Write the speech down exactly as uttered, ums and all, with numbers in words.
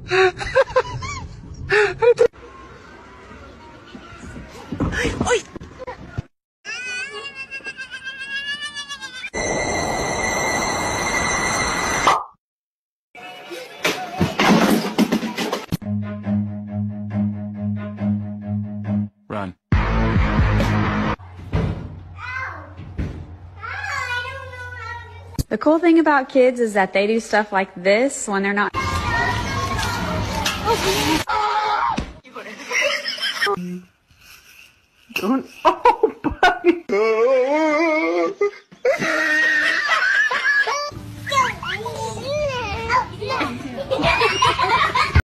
Oy! Run. The cool thing about kids is that they do stuff like this when they're not. Don't. Oh, buddy.